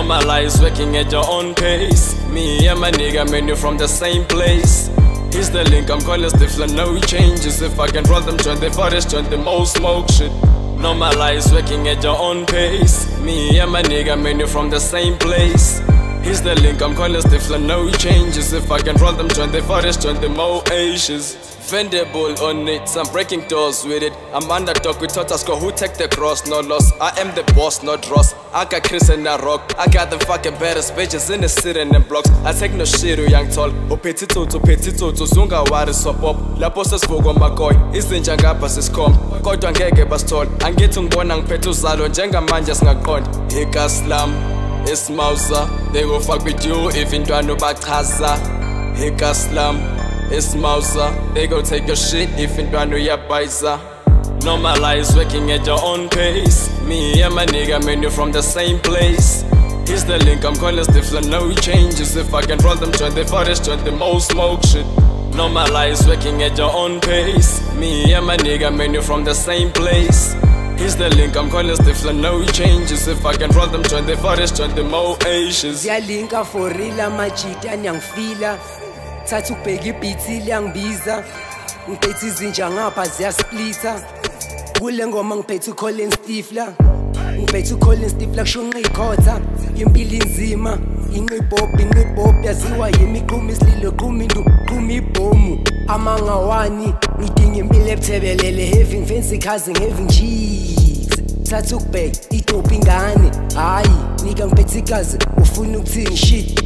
Normalize working at your own pace. Me and my nigga, man, you from the same place. Here's the link, I'm calling Stifler, no changes. If I can roll them joint, they forest joint, the most smoke shit. Normalize working at your own pace. Me and my nigga, man, you from the same place. Here's the link, I'm calling Stifler, no changes. If I can roll them joint, they forest joint, the more Asians. Vendible on it, I'm breaking doors with it. I'm underdog with Totasco, who take the cross, no loss. I am the boss, not Ross. I got Chris and I rock. I got the fucking baddest bitches in the city and them blocks. I take no shit, young tall. Petito, zunga wari sop up. La posta spogo makoy, izinja ngapha siscom. Kodwa ngeke basithole. Angithi ngibona ngiphethe uzalo njengamanje singaqonda. Hikaslam, ismausa, they go fuck with you if intwana bachaza. Hikaslam, ismausa, they go take your shit if intwana uyabayza. Normalize working at your own pace. Me and my nigga, man, you from the same place. Here's the link, I'm calling Stifler, no changes. If I can roll them joint, they forest joint, the most smoke shit. Normalize working at your own pace. Me and my nigga, man, you from the same place. Here's the link, I'm calling Stifler, no changes. If I can roll them joint, they forest joint, the more Asians. Ziyalinka for real, amajita nyangifila. Thatha ukubheka ibhithi liyangibiza. Ngiphethe izinja ngapha ziyasplita. Kule ngoma ngiphethe uColin Stifler. Ngiphethe uColin Stifler kusho ngiyikhotha. Impilo inzima, inqibhobhi yaziwa yimi qhuma isililo qhuma indu qhuma ibhomu. Amangawani ngidinga impilo ebuthebelele, having fancy cars and having cheese. Thatha ukubheka idope ingane, hayi nika ngiphethe igazi ufuna ukuthini shit.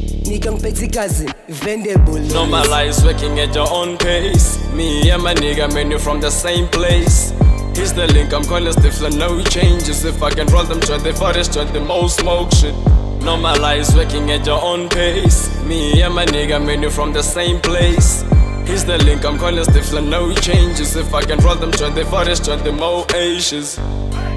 Normalize working at your own pace. Me and my nigga, man, you from the same place. Here's the link, I'm calling Stifler, no changes. If I can roll them joint, they forest joint, the most smoke shit. Normalize working at your own pace. Me and my nigga, man, you from the same place. Here's the link, I'm calling Stifler, no changes. If I can roll them joint, they forest joint, the more Asians.